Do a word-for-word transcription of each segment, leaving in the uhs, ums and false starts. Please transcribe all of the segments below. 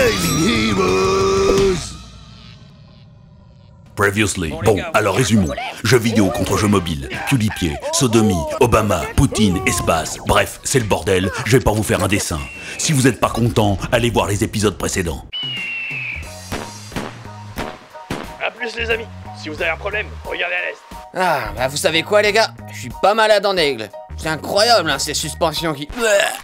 Gaming Heroes. Previously. Bon, alors résumons. Jeux vidéo contre jeux mobiles, PewDiePie, sodomie, Obama, Poutine, espace. Bref, c'est le bordel, je vais pas vous faire un dessin. Si vous êtes pas content, allez voir les épisodes précédents. A plus les amis, si vous avez un problème, regardez à l'est. Ah, bah vous savez quoi les gars, je suis pas malade en aigle. C'est incroyable hein, ces suspensions qui...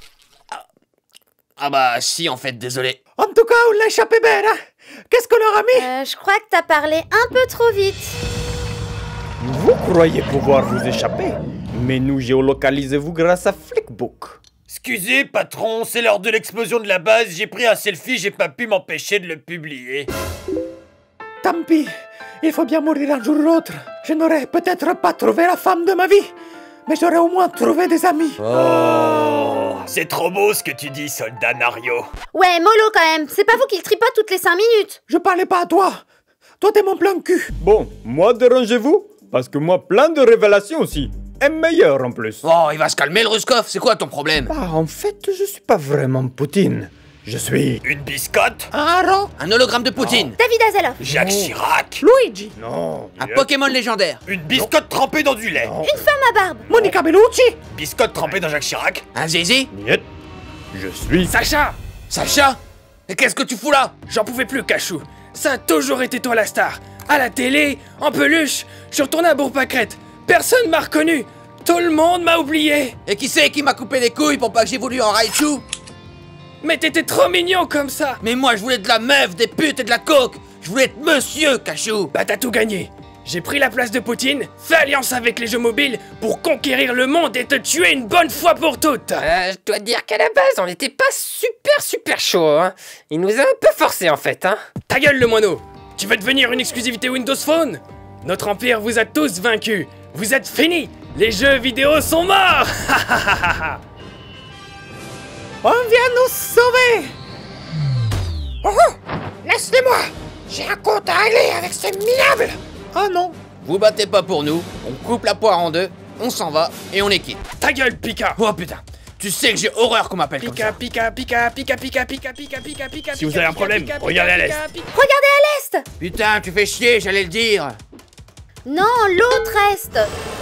Ah bah si en fait, désolé. En tout cas, on l'a échappé belle, hein. Qu'est-ce qu'on leur a mis? Euh, je crois que t'as parlé un peu trop vite. Vous croyez pouvoir vous échapper, mais nous géolocalisez-vous grâce à Flickbook. Excusez patron, c'est l'heure de l'explosion de la base, j'ai pris un selfie, j'ai pas pu m'empêcher de le publier. Tant pis, il faut bien mourir un jour ou l'autre. Je n'aurais peut-être pas trouvé la femme de ma vie, mais j'aurais au moins trouvé des amis. Oh, c'est trop beau ce que tu dis, soldat Nario. Ouais, mollo quand même, c'est pas vous qui le tripote toutes les cinq minutes. Je parlais pas à toi. Toi t'es mon plein cul. Bon, moi dérangez-vous, parce que moi plein de révélations aussi. Et meilleur en plus. Oh, il va se calmer le Ruskov, c'est quoi ton problème? Ah, en fait, je suis pas vraiment Poutine. Je suis... Une biscotte? Un rang. Un hologramme de Poutine. David Hasselhoff. Jacques Chirac? Luigi. Non. Un Pokémon légendaire. Une biscotte trempée dans du lait? Une femme à barbe. Monica Bellucci. Biscotte trempée dans Jacques Chirac? Un zizi. Niet. Je suis... Sacha! Sacha? Et qu'est-ce que tu fous là? J'en pouvais plus, Cachou. Ça a toujours été toi la star. À la télé, en peluche, je suis retourné à Bourg-Pâquerette. Personne m'a reconnu. Tout le monde m'a oublié. Et qui c'est qui m'a coupé les couilles pour pas que j'évolue en Raichu? Mais t'étais trop mignon comme ça. Mais moi je voulais de la meuf, des putes et de la coke. Je voulais être monsieur, Cachou. Bah t'as tout gagné. J'ai pris la place de Poutine, fait alliance avec les jeux mobiles pour conquérir le monde et te tuer une bonne fois pour toutes. Euh, je dois te dire qu'à la base, on n'était pas super super chaud, hein. Il nous a un peu forcé en fait, hein. Ta gueule le moineau. Tu veux devenir une exclusivité Windows Phone? Notre empire vous a tous vaincus. Vous êtes finis. Les jeux vidéo sont morts. On vient nous sauver. Oh, laisse-les-moi. J'ai un compte à régler avec ces minables. Ah non. Vous battez pas pour nous, on coupe la poire en deux, on s'en va et on les quitte. Ta gueule, Pika. Oh putain, tu sais que j'ai horreur qu'on m'appelle comme Pika, ça. Pika, Pika, Pika, Pika, Pika, Pika, Pika, Pika. Si vous avez un problème, regardez à l'est. Regardez à l'est. Putain, tu fais chier, j'allais le dire. Non, l'autre est.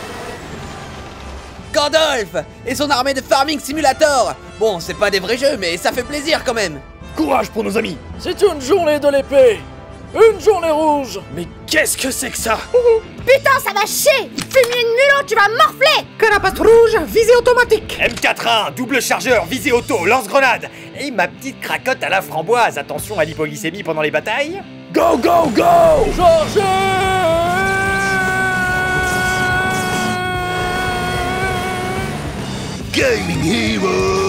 Gandalf et son armée de Farming Simulator. Bon, c'est pas des vrais jeux, mais ça fait plaisir quand même. Courage pour nos amis. C'est une journée de l'épée. Une journée rouge. Mais qu'est-ce que c'est que ça? Putain, ça va chier. Fumier de mulot, tu vas morfler. Carapace rouge, visée automatique. M quatre-un, double chargeur, visée auto, lance-grenade. Et ma petite cracotte à la framboise. Attention à l'hypoglycémie pendant les batailles. Go, go, go. Chargez! Gaming Heroes.